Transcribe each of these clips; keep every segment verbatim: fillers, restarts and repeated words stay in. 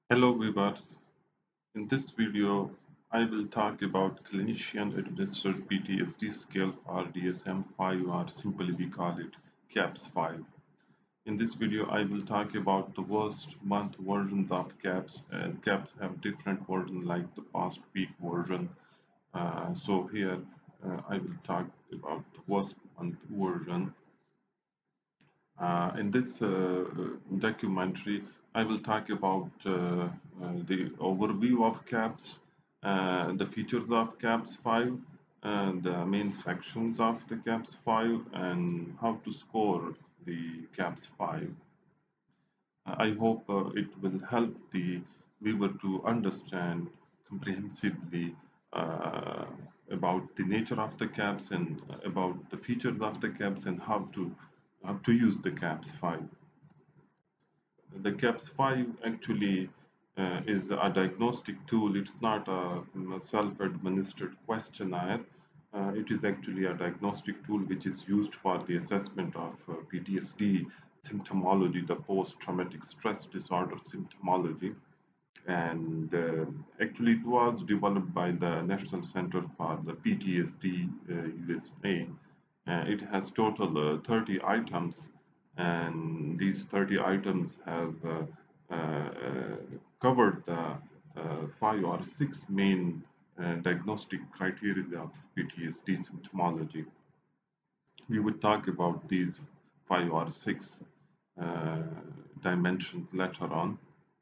Hello viewers, in this video I will talk about Clinician-Administered P T S D scale for D S M five, or simply we call it CAPS five. In this video I will talk about the worst month versions of CAPS. Uh, CAPS have different versions like the past week version. Uh, so here uh, I will talk about the worst month version. Uh, in this uh, documentary, I will talk about uh, uh, the overview of CAPS, uh, the features of CAPS five, and the main sections of the CAPS five, and how to score the CAPS five. I hope uh, it will help the viewer to understand comprehensively uh, about the nature of the CAPS and about the features of the CAPS and how to how to use the CAPS five. The CAPS five actually uh, is a diagnostic tool. It's not a, a self-administered questionnaire. Uh, it is actually a diagnostic tool which is used for the assessment of uh, P T S D symptomology, the post-traumatic stress disorder symptomology. And uh, actually, it was developed by the National Center for the P T S D uh, U S A. Uh, it has total uh, thirty items, and these thirty items have uh, uh, covered the uh, five or six main uh, diagnostic criteria of P T S D symptomology. We would talk about these five or six uh, dimensions later on.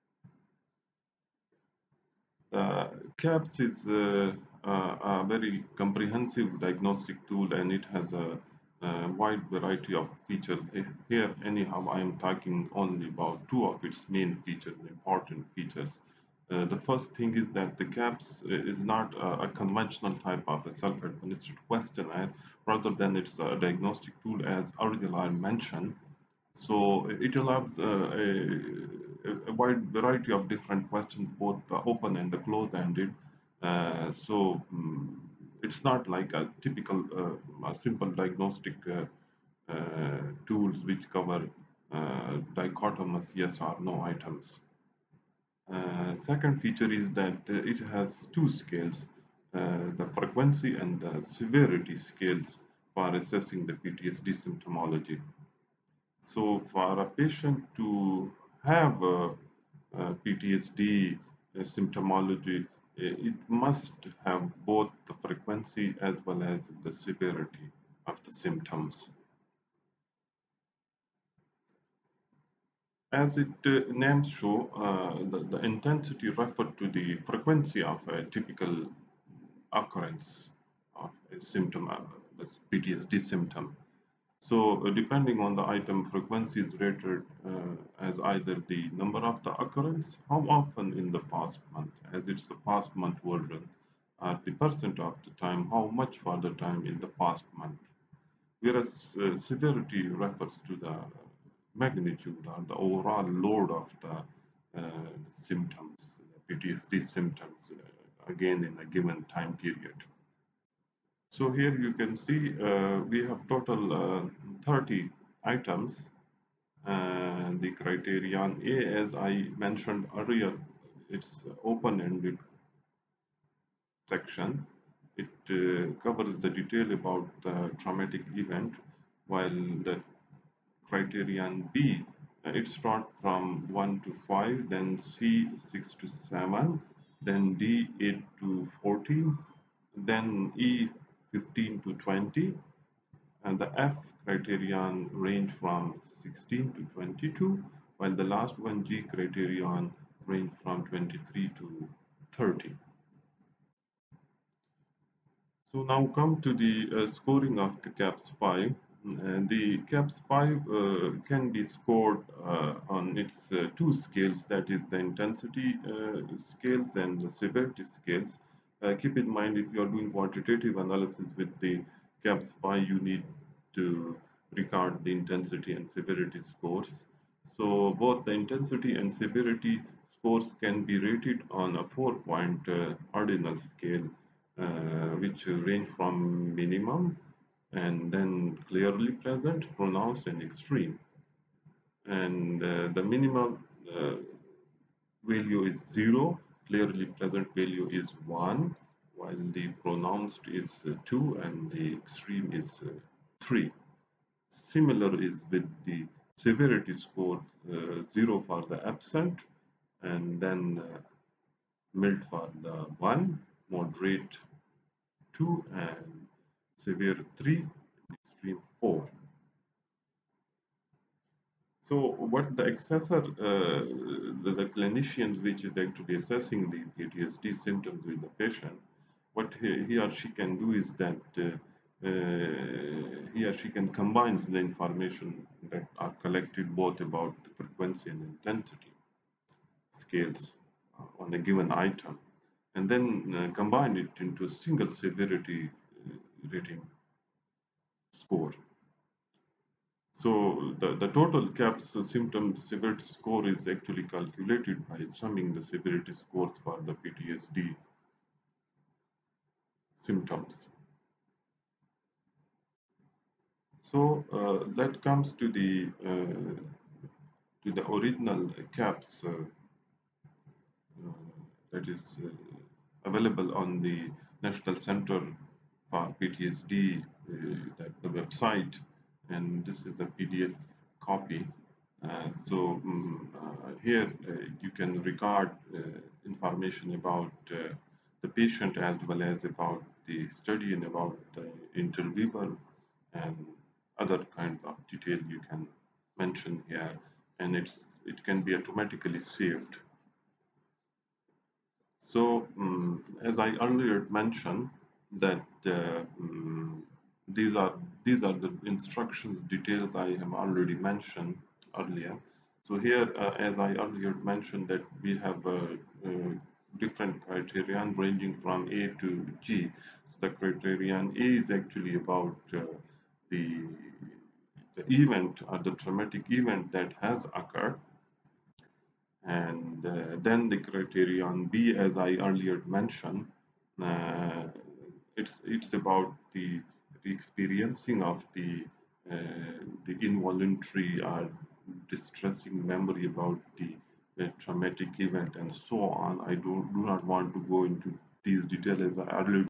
Uh, CAPS is uh, a, a very comprehensive diagnostic tool, and it has a, a wide variety of features. Here, anyhow, I am talking only about two of its main features, important features. Uh, the first thing is that the CAPS is not a, a conventional type of a self-administered questionnaire, rather than it's a diagnostic tool, as earlier I mentioned. So it allows uh, a, a wide variety of different questions, both the open and the close-ended. Uh, so um, it's not like a typical, uh, a simple diagnostic uh, uh, tools which cover uh, dichotomous yes or no items. Uh, second feature is that uh, it has two scales, uh, the frequency and the severity scales for assessing the P T S D symptomology. So for a patient to have a, a P T S D uh, symptomology, it must have both the frequency as well as the severity of the symptoms. As it uh, names show, uh, the, the intensity referred to the frequency of a typical occurrence of a symptom, uh, that's P T S D symptom. So uh, depending on the item, frequency is rated uh, as either the number of the occurrence, how often in the past month, as it's the past month version, or the percent of the time, how much for the time in the past month. Whereas uh, severity refers to the magnitude or the overall load of the uh, symptoms, the P T S D symptoms, uh, again in a given time period. So here you can see uh, we have total uh, thirty items, and the criterion A, as I mentioned earlier, it's open-ended section. It uh, covers the detail about the traumatic event, while the criterion B, uh, it starts from one to five, then C six to seven, then D eight to fourteen, then E fifteen to twenty, and the F criterion range from sixteen to twenty-two, while the last one, G criterion, range from twenty-three to thirty. So now come to the uh, scoring of the CAPS five. And the CAPS five uh, can be scored uh, on its uh, two scales, that is the intensity uh, scales and the severity scales. Uh, keep in mind, if you are doing quantitative analysis with the CAPS five, you need to record the intensity and severity scores. So both the intensity and severity scores can be rated on a four-point uh, ordinal scale, uh, which range from minimum and then clearly present, pronounced, and extreme. And uh, the minimum uh, value is zero, clearly present value is one, while the pronounced is uh, two and the extreme is uh, three. Similar is with the severity score, uh, zero for the absent, and then uh, mild for the one, moderate two, and severe three, extreme four. So what the assessor, uh, the, the clinicians which is actually assessing the P T S D symptoms with the patient, what he, he or she can do is that uh, uh, he or she can combine the information that are collected both about the frequency and intensity scales uh, on a given item, and then uh, combine it into a single severity uh, rating score. So the, the total CAPS symptom severity score is actually calculated by summing the severity scores for the P T S D symptoms. So uh, that comes to the uh, to the original CAPS uh, uh, that is uh, available on the National Center for P T S D, uh, that the website, and this is a P D F copy. Uh, so um, uh, here uh, you can record uh, information about uh, the patient as well as about the study and about the interviewer and other kinds of detail you can mention here, and it's it can be automatically saved. So, um, as I earlier mentioned, that uh, um, these are these are the instructions details I have already mentioned earlier. So here, uh, as I earlier mentioned, that we have uh, uh, different criterion ranging from A to G. So the criterion A is actually about uh, the the event or the traumatic event that has occurred, and uh, then the criterion B, as I earlier mentioned, uh, it's it's about the, the experiencing of the uh, the involuntary or distressing memory about the, the traumatic event and so on. I do, do not want to go into these details as I earlier